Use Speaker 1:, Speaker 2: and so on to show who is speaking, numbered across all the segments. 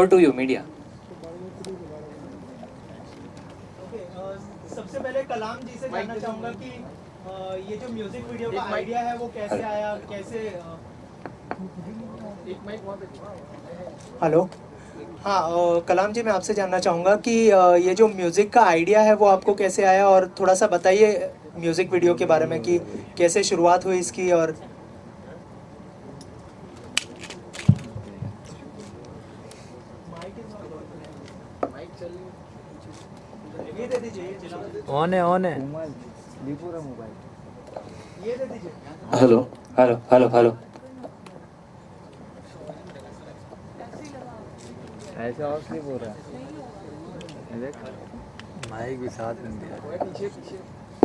Speaker 1: Over to you, media.
Speaker 2: सबसे पहले कलाम जी से जानना चाहूँगा कि ये जो म्यूजिक वीडियो का आइडिया है वो कैसे आया, कैसे हेलो। हाँ, कलाम जी मैं आपसे जानना चाहूँगा कि ये जो म्यूज़िक का आइडिया है वो आपको कैसे आया, और थोड़ा सा बताइए म्यूज़िक वीडियो के बारे में कि कैसे शुरुआत हुई इसकी। और ये दे दीजिए,
Speaker 3: ऑन है
Speaker 2: ये दे दीजिए।
Speaker 1: Hello hello hello hello.
Speaker 3: ऐसे और स्लिप हो रहा है, देख माइक भी साथ में दिया।
Speaker 2: पीछे पीछे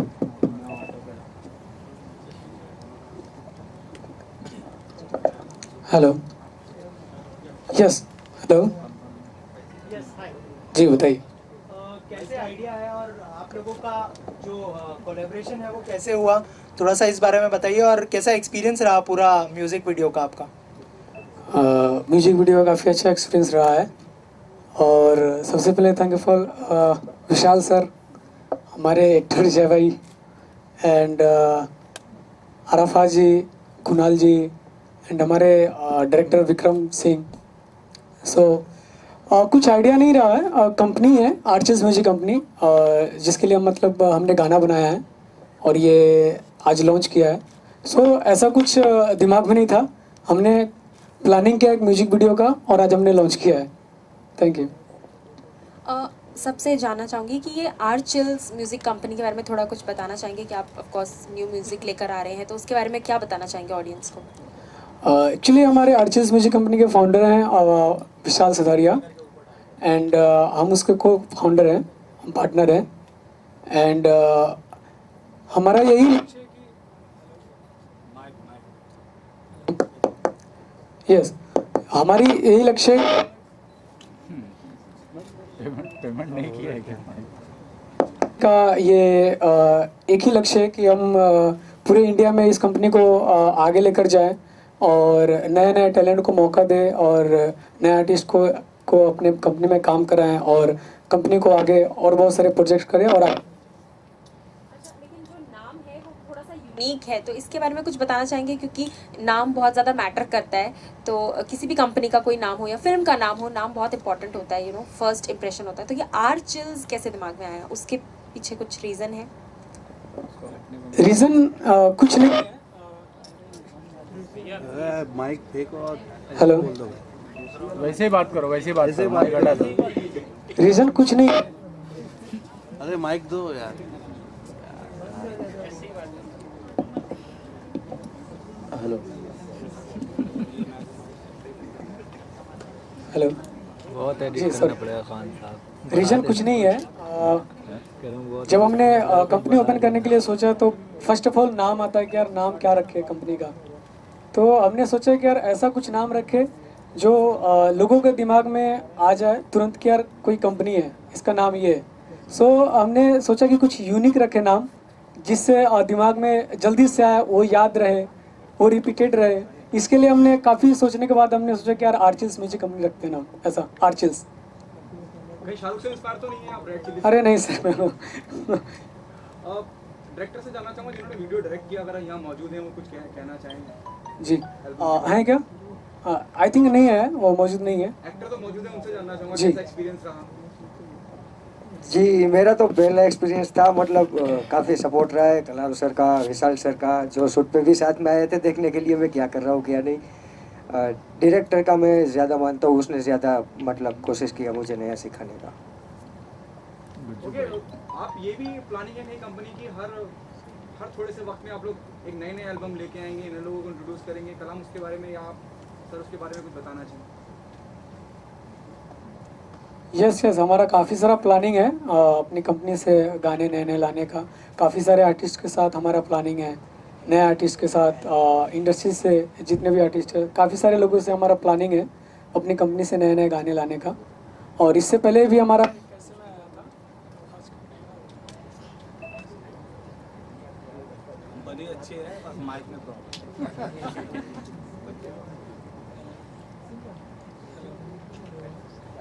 Speaker 4: hello, yes hello,
Speaker 2: yes hi.
Speaker 4: जी बताइए।
Speaker 2: कैसे आइडिया है और आप लोगों का जो कोलैबोरेशन है वो कैसे हुआ, थोड़ा सा इस बारे में बताइए। और कैसा एक्सपीरियंस रहा पूरा म्यूज़िक वीडियो का आपका?
Speaker 4: म्यूजिक वीडियो का काफ़ी अच्छा एक्सपीरियंस रहा है। और सबसे पहले thank you for Vishal sir, हमारे एक्टर जय भाई, एंड अराफा जी, कुणाल जी, एंड हमारे डायरेक्टर विक्रम सिंह। सो कुछ आइडिया नहीं रहा है, कंपनी है आर्चेस म्यूजिक कंपनी, जिसके लिए मतलब हमने गाना बनाया है और ये आज लॉन्च किया है। सो ऐसा कुछ दिमाग में नहीं था, हमने प्लानिंग किया एक म्यूजिक वीडियो का और आज हमने लॉन्च किया है। Thank you.
Speaker 5: सबसे जानना चाहूँगी कि ये आर्चिल्स म्यूज़िक कंपनी के बारे में थोड़ा कुछ बताना चाहेंगे कि आप ऑफ कोर्स न्यू म्यूज़िक लेकर आ रहे हैं, तो उसके बारे में क्या बताना चाहेंगे ऑडियंस को?
Speaker 4: एक्चुअली हमारे आर्चेस म्यूजिक कंपनी के फाउंडर हैं विशाल सदारिया, एंड हम उसके को फाउंडर हैं, हम पार्टनर हैं। एंड हमारा यही यस हमारी यही लक्ष्य
Speaker 3: पेमेंट नहीं किया है क्या?
Speaker 4: का ये एक ही लक्ष्य है कि हम पूरे इंडिया में इस कंपनी को आगे लेकर जाएं और नए नए टैलेंट को मौका दें और नए आर्टिस्ट को अपने कंपनी में काम कराएं और कंपनी को आगे और बहुत सारे प्रोजेक्ट करें। और
Speaker 5: अच्छा, लेकिन जो नाम है वो थोड़ा सा यूनिक है, तो इसके बारे में कुछ बताना चाहेंगे? क्योंकि नाम बहुत ज़्यादा मैटर करता है, तो किसी भी कंपनी का कोई नाम हो या फिल्म का नाम हो, नाम बहुत इंपॉर्टेंट होता है, फर्स्ट इंप्रेशन होता है। तो ये आर्चिल्स कैसे दिमाग में आया, उसके पीछे कुछ रीज़न है?
Speaker 4: रीज़न कुछ नहीं है।
Speaker 6: माइक फेंको और
Speaker 4: हेलो,
Speaker 6: बोल दो।
Speaker 3: वैसे ही बात करो, वैसे ही बात करो, माइक हटा दो।
Speaker 4: रीज़न कुछ नहीं है।
Speaker 6: अरे माइक दो यार।
Speaker 1: हेलो
Speaker 4: हेलो,
Speaker 3: बहुत एडिट
Speaker 4: जी,
Speaker 3: करना
Speaker 4: सर।
Speaker 3: पड़ेगा खान साहब।
Speaker 4: रीज़न कुछ नहीं है। जब हमने कंपनी ओपन करने के लिए सोचा तो फर्स्ट ऑफ ऑल नाम आता है कि यार नाम क्या रखे कंपनी का। तो हमने सोचा कि यार ऐसा कुछ नाम रखे जो लोगों के दिमाग में आ जाए तुरंत कि यार कोई कंपनी है, इसका नाम ये है। सो हमने सोचा कि कुछ यूनिक रखे नाम, जिससे दिमाग में जल्दी से आए, वो याद रहे, वो रिपीटेड रहे। इसके लिए हमने काफ़ी सोचने के बाद हमने सोचा कि यार आर्चिल्स म्यूजिक कंपनी रखते हैं नाम, ऐसा आर्चिल्स।
Speaker 2: कहीं शाहरुख से इंस्पायर तो नहीं है आप रेड चिली?
Speaker 4: अरे नहीं सर।
Speaker 2: डायरेक्टर से जानना चाहूँगा जिन्होंने वीडियो डायरेक्ट किया, अगर यहाँ मौजूद हैं वो कुछ कहना चाहेंगे?
Speaker 4: जी हैं क्या? आई थिंक नहीं है, वो मौजूद नहीं है।
Speaker 2: एक्टर तो मौजूद है, उनसे जानना चाहूँगा
Speaker 4: जी।
Speaker 2: कैसा एक्सपीरियंस रहा?
Speaker 7: जी मेरा तो पहला एक्सपीरियंस था, मतलब काफ़ी सपोर्ट रहा है कलाम सर का, विशाल सर का, जो शूट पे भी साथ में आए थे देखने के लिए मैं क्या कर रहा हूँ क्या नहीं। डायरेक्टर का मैं ज़्यादा मानता हूँ, उसने ज़्यादा मतलब कोशिश किया मुझे नया सिखाने का।
Speaker 2: ओके, आप ये भी प्लानिंग है नई कंपनी की, हर थोड़े से वक्त में आप लोग एक नए एल्बम लेके आएंगे, नए लोगों को इंट्रोड्यूस करेंगे, कलाम उसके बारे में, या आप सर उसके बारे में कुछ बताना चाहिए?
Speaker 4: यस हमारा काफ़ी सारा प्लानिंग है अपनी कंपनी से गाने नए नए लाने का। काफ़ी सारे आर्टिस्ट के साथ हमारा प्लानिंग है, नए आर्टिस्ट के साथ, इंडस्ट्री से जितने भी आर्टिस्ट हैं, काफ़ी सारे लोगों से हमारा प्लानिंग है अपनी कंपनी से नए नए गाने लाने का। और इससे पहले भी हमारा
Speaker 6: बड़ी अच्छी है, बस माइक में प्रॉब्लम।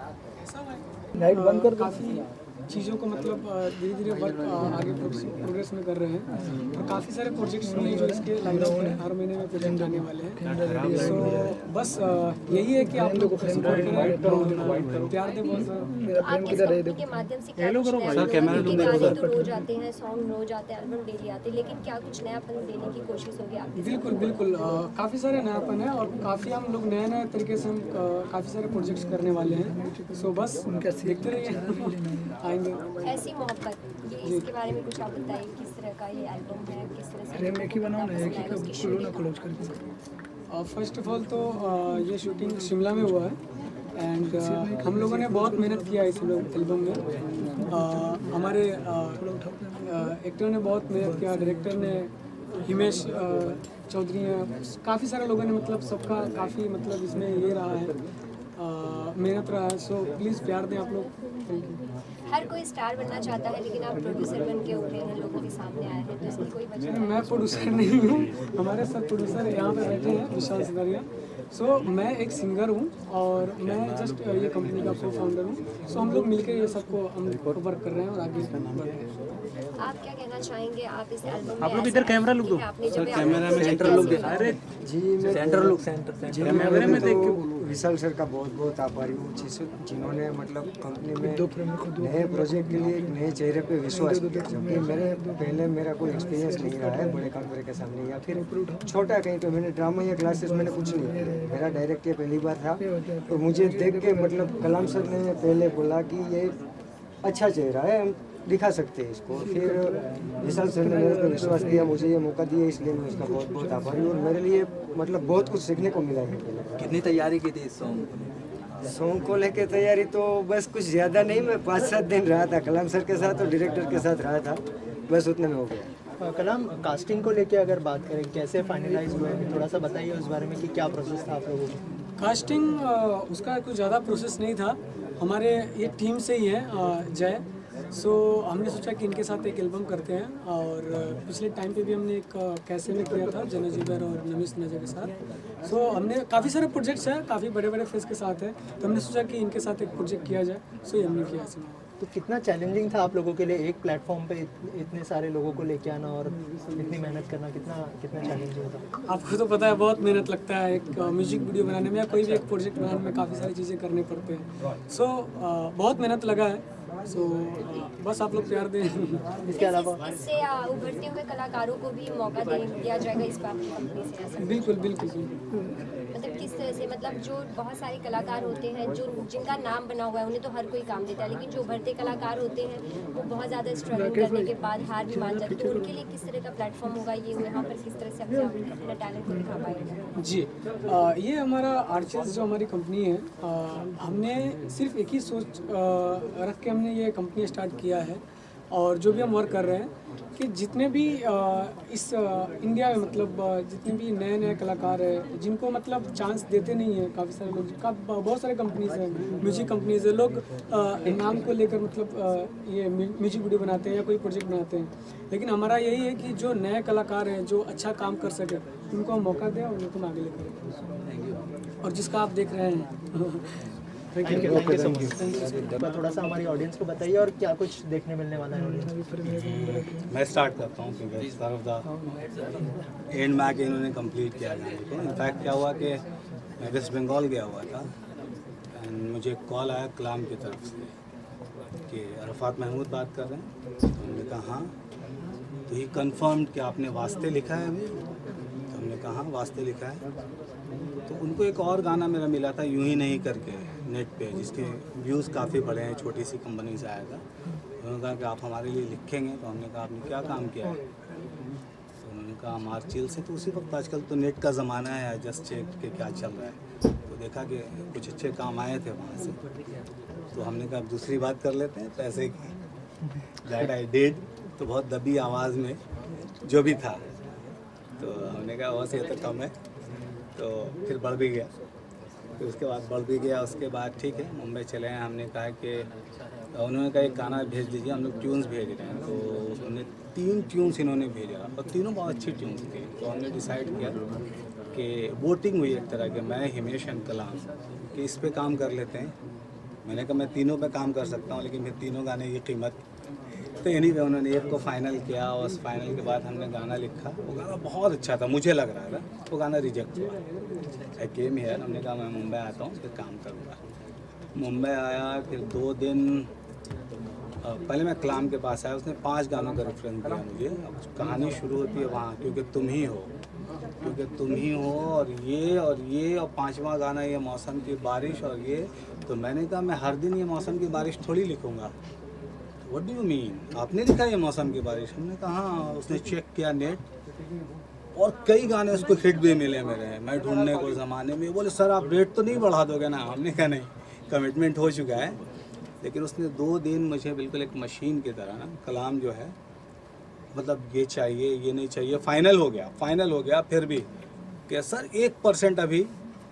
Speaker 4: लाइट बंद कर काफ़ी चीज़ों को मतलब धीरे धीरे वर्क आगे प्रोग्रेस में कर रहे हैं और काफ़ी सारे प्रोजेक्ट्स हैं जो इसके लाइनअप में हर महीने में प्रोजेक्ट आने वाले हैं। सो बस यही है कि आप लोग सपोर्ट करें, प्यार दें बहुत ज़्यादा।
Speaker 8: आप इस कंपनी के माध्यम से क्या कुछ नया गाने तो रोज आते हैं, सॉन्ग रोज आते हैं, एल्बम डेली आते हैं, लेकिन क्या कुछ नयापन देने की कोशिश होगी आपकी?
Speaker 4: बिल्कुल बिल्कुल, काफ़ी सारे नयापन है और काफ़ी हम लोग नए नए तरीके से हम काफ़ी सारे प्रोजेक्ट्स करने वाले हैं। सो बस देखते रहिए।
Speaker 8: ऐसी मोहब्बत, ये इसके बारे में कुछ आप बताइए, किस तरह का ये एल्बम है, किस तरह से
Speaker 4: फर्स्ट ऑफ ऑल तो ये शूटिंग शिमला में हुआ है एंड हम लोगों ने बहुत मेहनत किया इस एल्बम में। हमारे एक्टर ने बहुत मेहनत किया, डायरेक्टर ने हिमेश चौधरी ने, काफ़ी सारे लोगों ने मतलब सबका काफ़ी मतलब इसमें ये रहा है, मेहनत रहा है। सो प्लीज़ प्यार दें आप लोग। Thank you.
Speaker 8: हर कोई स्टार बनना चाहता है, लेकिन आप प्रोड्यूसर बन के उभरे हैं, लोगों के सामने आए हैं, तो इसकी कोई वजह है?
Speaker 4: मैं प्रोड्यूसर नहीं हूँ, हमारे सब प्रोड्यूसर यहाँ पे बैठे हैं, विशाल सिदारिया। सो मैं एक सिंगर हूँ और मैं जस्ट ये कंपनी का को फाउंडर हूँ। सो हम लोग मिलकर ये सबको हम वर्क कर रहे हैं और आगे बढ़ रहे हैं।
Speaker 8: आप क्या कहना चाहेंगे? आप इस एल्बम में
Speaker 3: आप लोग इधर कैमरा लुक दो सर, कैमरा में सेंटर लुक दे। अरे
Speaker 7: जी मैं
Speaker 3: सेंटर लुक, सेंटर कैमरे में देख के
Speaker 7: विशाल सर का बहुत बहुत आभारी हूँ जिन्होंने मतलब कंपनी में नए प्रोजेक्ट के लिए एक नए चेहरे पे विश्वास किया, जबकि मेरा कोई एक्सपीरियंस नहीं रहा है बड़े कैमरे के सामने या फिर छोटा कहीं पे मैंने ड्रामा या क्लासेस मैंने कुछ नहीं किया, मेरा डायरेक्ट ये पहली बार था। तो मुझे देख के मतलब कलाम सर ने पहले बोला कि ये अच्छा चेहरा है, हम दिखा सकते हैं इसको। फिर विशाल सर ने मेरे पे विश्वास किया, मुझे ये मौका दिया, इसलिए मैं उसका बहुत बहुत आभारी हूँ और मेरे लिए मतलब बहुत कुछ सीखने को मिला है।
Speaker 3: कितनी तैयारी की थी इस
Speaker 7: सॉन्ग को लेके तैयारी तो बस कुछ ज़्यादा नहीं, मैं 5-7 दिन रहा था कलाम सर के साथ और डायरेक्टर के साथ रहा था, बस उतने में हो गया।
Speaker 2: कलाम, कास्टिंग को लेके अगर बात करें, कैसे फाइनलाइज हुए, थोड़ा सा बताइए उस बारे में कि क्या प्रोसेस था आप लोगों का?
Speaker 4: कास्टिंग उसका कुछ ज़्यादा प्रोसेस नहीं था, हमारे ये टीम से ही है जय। सो हमने सोचा कि इनके साथ एक एल्बम करते हैं और पिछले टाइम पे भी हमने एक कैसे में किया था जना जुबैर और नमिस नजर के साथ। सो हमने काफ़ी सारे प्रोजेक्ट्स हैं, काफ़ी बड़े बड़े फेस के साथ है, तो हमने सोचा कि इनके साथ एक प्रोजेक्ट किया जाए। सो ये हमने किया ऐसे।
Speaker 2: तो कितना चैलेंजिंग था आप लोगों के लिए एक प्लेटफॉर्म पे इतने सारे लोगों को लेके आना और इतनी मेहनत करना, कितना चैलेंजिंग था?
Speaker 4: आपको तो पता है बहुत मेहनत लगता है एक म्यूजिक वीडियो बनाने में या कोई भी एक प्रोजेक्ट बनाने में, काफ़ी सारी चीज़ें करने पड़ते हैं। सो बहुत मेहनत लगा है। सो बस आप लोग प्यार दें।
Speaker 2: इसके अलावा
Speaker 8: इससे उभरते हुए कलाकारों को भी मौका दिया जाएगा इस बात की कंपनी से, ऐसा?
Speaker 4: बिल्कुल बिल्कुल।
Speaker 8: मतलब किस तरह से, मतलब जो बहुत सारे कलाकार होते हैं जो जिनका नाम बना हुआ है उन्हें तो हर कोई काम देता है, लेकिन जो उभरते कलाकार होते हैं वो बहुत ज़्यादा स्ट्रगल करने के बाद हार भी मान जाते हैं, तो उनके लिए किस तरह का प्लेटफॉर्म होगा ये, यहाँ पर किस तरह से अपना टैलेंट को दिखा पाएंगे?
Speaker 4: जी ये हमारा आर्चर्स जो हमारी कंपनी है, हमने सिर्फ एक ही सोच रख के हमने ये कंपनी स्टार्ट किया है और जो भी हम वर्क कर रहे हैं कि जितने भी इस इंडिया में मतलब जितने भी नए नए कलाकार हैं जिनको मतलब चांस देते नहीं हैं, काफ़ी सारे लोग, बहुत सारे कंपनीज हैं, म्यूजिक कंपनीज है, लोग नाम को लेकर मतलब ये म्यूजिक वीडियो बनाते हैं या कोई प्रोजेक्ट बनाते हैं, लेकिन हमारा यही है कि जो नए कलाकार हैं जो अच्छा काम कर सके उनको हम मौका दें और उनको आगे लेकर, और जिसका आप देख रहे हैं।
Speaker 2: Thank you so much. थोड़ा सा हमारी ऑडियंस को बताइए और क्या कुछ देखने मिलने वाला है?
Speaker 6: मैं स्टार्ट करता हूँ क्योंकि सर ऑफ द एंड में आके इन्होंने कंप्लीट किया गाने को। इनफैक्ट क्या हुआ कि मैं वेस्ट बंगाल गया हुआ था एंड मुझे कॉल आया कलाम की तरफ से कि अरफात महमूद बात कर रहे हैं। तो हमने कहा हाँ, तो ही कन्फर्म्ड कि आपने वास्ते लिखा है अभी? तो हमने कहा हाँ वास्ते लिखा है। तो उनको एक और गाना मेरा मिला था यूं ही नहीं करके नेट पे, जिसके व्यूज़ काफ़ी बड़े हैं, छोटी सी कंपनी से आया था। उन्होंने कहा कि आप हमारे लिए लिखेंगे? तो हमने कहा आपने क्या काम किया है? तो उन्होंने कहा मार्चिल से। तो उसी वक्त आजकल तो नेट का ज़माना है, जस्ट चेक के क्या चल रहा है, तो देखा कि कुछ अच्छे काम आए थे वहाँ से। तो हमने कहा अब दूसरी बात कर लेते हैं पैसे की। That I did. तो बहुत दबी आवाज़ में जो भी था, तो हमने कहा बस ये तो कम है। तो फिर बढ़ भी गया, फिर उसके बाद बढ़ भी गया। उसके बाद ठीक है मुंबई चले हैं। हमने कहा कि उन्होंने कहा एक गाना भेज दीजिए, हम लोग ट्यून्स भेज रहे हैं। तो उन्होंने 3 ट्यून्स इन्होंने भेजा और तीनों बहुत अच्छी ट्यून्स थी। तो हमने डिसाइड किया कि वोटिंग हुई एक तरह के, मैं हिमेश एंड कलाम कि इस पे काम कर लेते हैं। मैंने कहा मैं तीनों पे काम कर सकता हूँ, लेकिन फिर तीनों गाने की कीमत। तो एनीवे उन्होंने एक को फाइनल किया और उस फाइनल के बाद हमने गाना लिखा। वो गाना बहुत अच्छा था, मुझे लग रहा था। वो गाना रिजेक्ट हुआ। आई केम हियर, हमने कहा मैं मुंबई आता हूँ, फिर काम करूँगा। मुंबई आया, फिर 2 दिन पहले मैं कलाम के पास आया। उसने 5 गानों का रेफरेंस दिया मुझे। अब कहानी शुरू होती है वहाँ, क्योंकि तुम ही हो, क्योंकि तुम ही हो, और ये और ये, और 5वां गाना ये मौसम की बारिश और ये। तो मैंने कहा मैं हर दिन ये मौसम की बारिश थोड़ी लिखूँगा। व्हाट डू यू मीन, आपने लिखा ये मौसम की बारिश? हमने कहा हाँ। उसने चेक किया नेट, और कई गाने उसको हिट भी मिले मेरे। मैं ढूंढने को ज़माने में, बोले सर आप रेट तो नहीं बढ़ा दोगे ना? हमने कहा नहीं, कमिटमेंट हो चुका है। लेकिन उसने 2 दिन मुझे बिल्कुल एक मशीन की तरह ना, कलाम जो है मतलब ये चाहिए ये नहीं चाहिए, फाइनल हो गया। फिर भी कि सर 1% अभी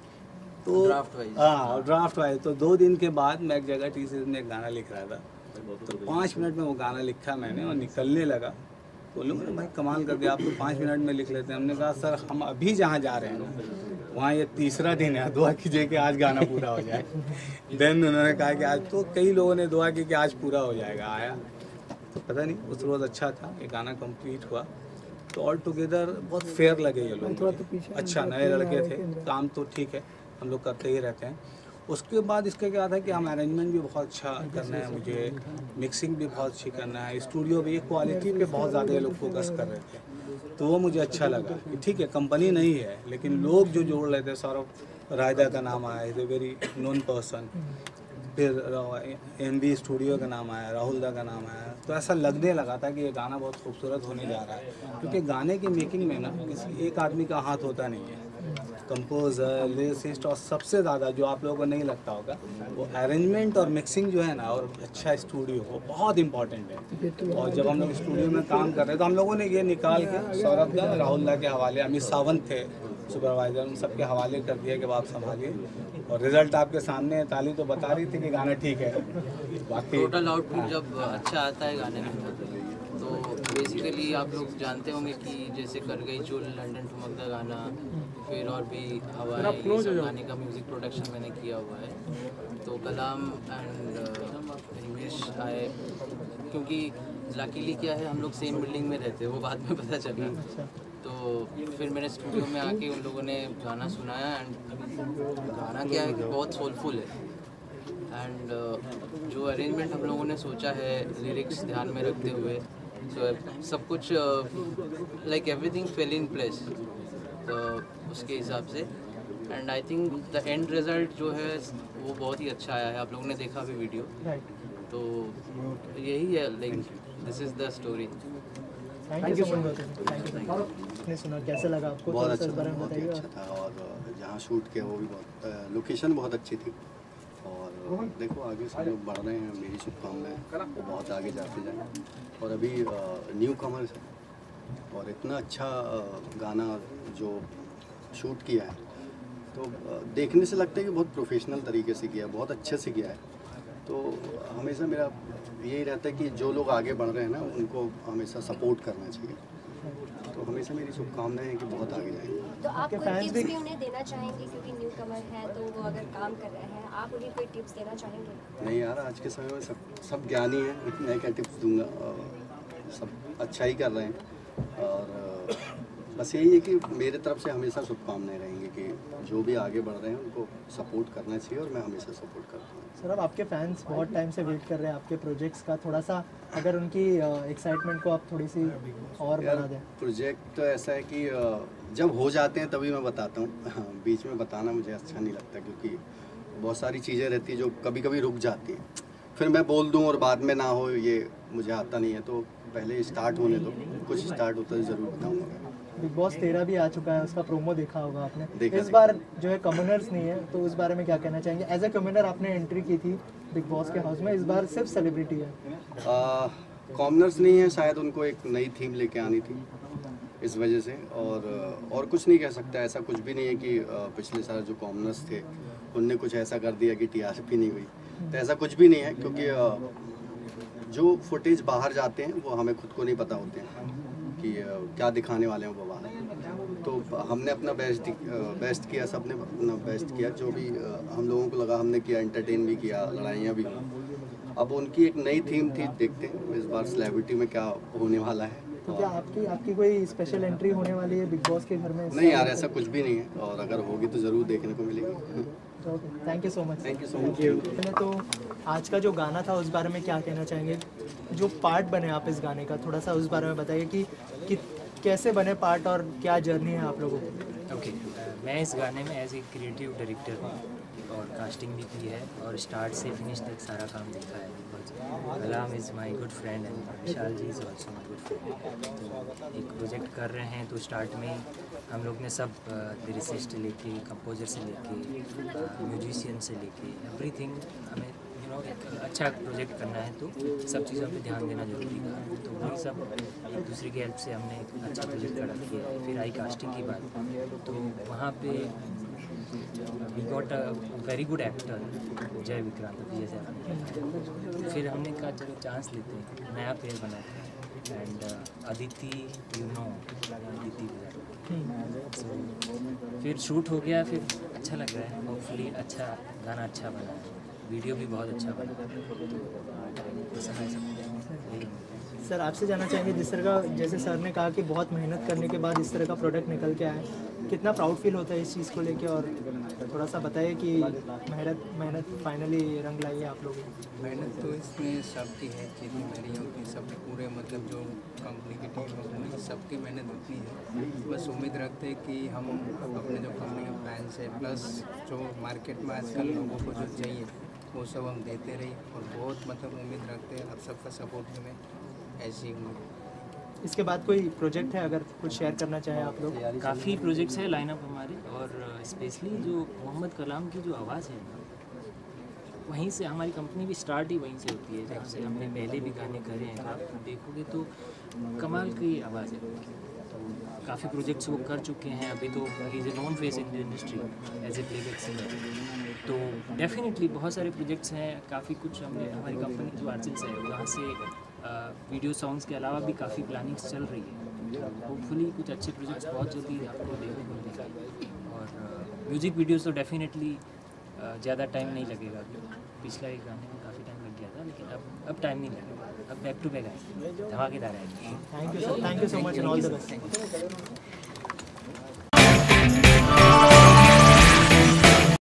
Speaker 6: तो ड्राफ्ट वाइज। तो 2 दिन के बाद मैं एक जगह टीसी में एक गाना लिख रहा था, तो 5 मिनट में वो गाना लिखा मैंने और निकलने लगा। बोलूँ भाई कमाल कर दिया, आप तो 5 मिनट में लिख लेते हैं। हमने कहा सर हम अभी जहाँ जा रहे हैं ना, वहाँ ये 3रा दिन है, दुआ कीजिए कि आज गाना पूरा हो जाए। देन उन्होंने कहा कि आज, तो कई लोगों ने दुआ की कि आज पूरा हो जाएगा। आया तो पता नहीं, उस रोज़ अच्छा था, ये गाना कंप्लीट हुआ। तो ऑल टुगेदर बहुत फेयर लगे ये लोग। अच्छा, नए लड़के थे, काम तो ठीक है, हम लोग करते ही रहते हैं। उसके बाद इसका क्या था कि हम अरेंजमेंट भी बहुत अच्छा करना है मुझे, मिक्सिंग भी बहुत अच्छी करना है, स्टूडियो भी क्वालिटी पे बहुत ज़्यादा ये लोग फोकस कर रहे थे। तो वो मुझे अच्छा लगा कि ठीक है कंपनी नहीं है, लेकिन लोग जो जोड़ रहे थे, सौरभ रायदा का नाम आया, is a very known person. फिर MV स्टूडियो का नाम आया, राहुल दा का नाम आया। तो ऐसा लगने लगा था कि ये गाना बहुत खूबसूरत होने जा रहा है, क्योंकि गाने की मेकिंग में ना किसी एक आदमी का हाथ होता नहीं है। कंपोज़र, लिरिसिस्ट, और सबसे ज़्यादा जो आप लोगों को नहीं लगता होगा, वो अरेंजमेंट और मिक्सिंग जो है ना, और अच्छा स्टूडियो, वो बहुत इंपॉर्टेंट है। और जब हम लोग स्टूडियो में काम कर रहे हैं तो हम लोगों ने ये निकाल के सौरभ दा, राहुल दा के हवाले, अमित सावंत थे सुपरवाइज़र, उन सबके हवाले कर दिया कि आप संभालिए। और रिज़ल्ट आपके सामने है। ताली तो बता रही थी कि गाना ठीक है। बाकी
Speaker 9: टोटल आउटपुट जब अच्छा आता है गाने में, तो बेसिकली आप लोग जानते होंगे कि जैसे कर गई जो लंदन ठुमकदा गाना, फिर और भी हवा है, ये सब गाने का म्यूज़िक प्रोडक्शन मैंने किया हुआ है। तो कलाम एंड हिमेश आए, क्योंकि लकीली क्या है हम लोग सेम बिल्डिंग में रहते हैं, वो बाद में पता चला। तो फिर मेरे स्टूडियो में आके उन लोगों ने गाना सुनाया, एंड गाना क्या है कि बहुत सोलफुल है। एंड जो अरेंजमेंट हम लोगों ने सोचा है, लिरिक्स ध्यान में रखते हुए, तो सब कुछ like everything fell in place, तो उसके हिसाब से। And I think the end result जो है वो बहुत ही अच्छा आया है। आप लोगों ने देखा भी वीडियो, तो यही है, like this is the story.
Speaker 2: Thank you so much. आपने सुना, कैसा लगा आपको?
Speaker 10: बहुत अच्छा था, बहुत ही अच्छा था। और जहाँ शूट किया वो भी बहुत, लोकेशन बहुत अच्छी थी। और देखो आगे से लोग बढ़ रहे हैं, मेरी शुभकामनाएं वो बहुत आगे जाते जाएं। और अभी न्यू कमर्स है और इतना अच्छा गाना जो शूट किया है, तो देखने से लगता है कि बहुत प्रोफेशनल तरीके से किया है, बहुत अच्छे से किया है। तो हमेशा मेरा यही रहता है कि जो लोग आगे बढ़ रहे हैं ना, उनको हमेशा सपोर्ट करना चाहिए। तो हमेशा मेरी शुभकामनाएं हैं कि बहुत आगे जाएंगे।
Speaker 8: तो आप कोई टिप्स भी उन्हें देना चाहेंगे, क्योंकि न्यू कमर है तो वो अगर काम कर रहे हैं, आप उन्हें कोई टिप्स देना चाहेंगे?
Speaker 10: नहीं यार, आज के समय में सब ज्ञानी हैं, मैं क्या टिप्स दूंगा, सब अच्छा ही कर रहे हैं। और बस यही है कि मेरे तरफ से हमेशा शुभकामनाएं रहेंगी कि जो भी आगे बढ़ रहे हैं उनको सपोर्ट करना चाहिए, और मैं हमेशा सपोर्ट करता हूँ।
Speaker 2: सर, अब आपके फैंस बहुत टाइम से वेट कर रहे हैं आपके प्रोजेक्ट्स का, थोड़ा सा अगर उनकी एक्साइटमेंट को आप थोड़ी सी और बढ़ा दें।
Speaker 10: प्रोजेक्ट तो ऐसा है कि जब हो जाते हैं तभी मैं बताता हूँ, बीच में बताना मुझे अच्छा नहीं लगता, क्योंकि बहुत सारी चीज़ें रहती हैं जो कभी कभी रुक जाती हैं। फिर मैं बोल दूँ और बाद में ना हो, ये मुझे आता नहीं है। तो पहले स्टार्ट होने दो, कुछ स्टार्ट होता है ज़रूर बताऊँगा।
Speaker 2: बिग बॉस 13 भी आ चुका है, उसका प्रोमो देखा होगा आपने। इस बार जो है कॉमनर्स नहीं है, तो उस बारे में क्या कहना चाहेंगे? एज ए कॉमनर आपने एंट्री की थी बिग बॉस के हाउस में, इस बार सिर्फ सेलिब्रिटी है।
Speaker 10: कॉमनर्स नहीं है, शायद उनको एक नई थीम लेके आनी थी इस वजह से, और कुछ नहीं कह सकता। ऐसा कुछ भी नहीं है कि पिछले साल जो कॉमनर्स थे उनने कुछ ऐसा कर दिया कि TRP नहीं हुई, तो ऐसा कुछ भी नहीं है। क्योंकि जो फुटेज बाहर जाते हैं वो हमें खुद को नहीं पता होते हैं कि क्या दिखाने वाले हैं वो बाहर। तो हमने अपना बेस्ट किया, सबने अपना बेस्ट किया, जो भी हम लोगों को लगा हमने किया, एंटरटेन भी किया, लड़ाइयाँ भी हुई। अब उनकी एक नई थीम थी, देखते हैं इस बार सेलिब्रिटी में क्या होने वाला है।
Speaker 2: तो क्या आपकी कोई स्पेशल एंट्री होने वाली है बिग बॉस के घर में?
Speaker 10: नहीं यार, ऐसा कुछ भी नहीं है, और अगर होगी तो ज़रूर देखने को मिलेगी।
Speaker 2: Thank you so much.
Speaker 10: Thank you so much.
Speaker 2: पहले तो आज का जो गाना था उस बारे में क्या कहना चाहेंगे? जो पार्ट बने आप इस गाने का, थोड़ा सा उस बारे में बताइए कि कैसे बने पार्ट और क्या जर्नी है आप लोगों की?
Speaker 1: ओके, मैं इस गाने में एज ए क्रिएटिव डायरेक्टर हूँ और कास्टिंग भी की है और स्टार्ट से फिनिश तक सारा काम देखा है। Kalam is my good friend and Vishal ji is also my good friend. तो एक प्रोजेक्ट कर रहे हैं तो स्टार्ट में हम लोग ने सब लिरिसिस्ट से लेके, कंपोजर से लेके, म्यूजिशियन से लेके एवरीथिंग, हमें एक अच्छा प्रोजेक्ट करना है तो सब चीज़ों पे ध्यान देना जरूरी था। तो वही सब एक दूसरे की हेल्प से हमने एक अच्छा प्रोजेक्ट खड़ा किया। फिर आई कास्टिंग की बात, तो वहाँ पे we got a very good actor Jay Vikrant, अभी जैसे आपने। फिर हमने कहा चलो चांस लेते हैं, नया पेयर बनाते हैं। And Aditi, you know Aditi, फिर शूट हो गया, फिर अच्छा लग रहा है। होपफुली अच्छा गाना अच्छा बना है, वीडियो भी बहुत अच्छा बना।
Speaker 2: सर आपसे जानना चाहेंगे, जिस तरह का जैसे सर ने कहा कि बहुत मेहनत करने के बाद इस तरह का प्रोडक्ट निकल के आया, कितना प्राउड फील होता है इस चीज़ को लेके? और थोड़ा सा बताइए कि मेहनत फाइनली रंग लाई है आप लोगों की।
Speaker 11: मेहनत तो इसमें सबकी है, जितनी मेरी होती है, सब पूरे मतलब जो कंपनी की टीम है पूरी सबकी मेहनत होती है। बस उम्मीद रखते हैं कि हम अपने जो कंपनी के प्लान्स है प्लस जो मार्केट में आजकल लोगों को जो चाहिए वो सब हम देते रहिए, और बहुत मतलब उम्मीद रखते हैं आप सबका सपोर्ट में ऐसी उम्मीद।
Speaker 2: इसके बाद कोई प्रोजेक्ट है अगर कुछ शेयर करना चाहें आप लोग?
Speaker 1: काफ़ी प्रोजेक्ट्स हैं लाइनअप हमारे, और स्पेशली जो मोहम्मद कलाम की जो आवाज़ है वहीं से हमारी कंपनी भी स्टार्ट ही वहीं से होती है। जब से हमने पहले भी गाने करे हैं, तो आप देखोगे तो कमाल की आवाज़ है। तो काफ़ी प्रोजेक्ट्स वो कर चुके हैं। अभी तो ही is a known face in the industry as a playback singer. तो डेफिनेटली बहुत सारे प्रोजेक्ट्स हैं, काफ़ी कुछ हमने, हमारी कंपनी जो आर्टिस्ट है वहाँ से वीडियो सॉन्ग्स के अलावा भी काफ़ी प्लानिंग्स चल रही है। होपफुली कुछ अच्छे प्रोजेक्ट्स बहुत जल्दी आपको देखने को मिलेंगे। और म्यूज़िक वीडियोस तो डेफिनेटली ज़्यादा टाइम नहीं लगेगा। पिछला एक गाने में काफ़ी टाइम लग गया था, लेकिन अब टाइम नहीं लगेगा, अब बैक टू बैक आएंगे, धमाकेदार आएंगे।
Speaker 2: Thank you so much and all the best.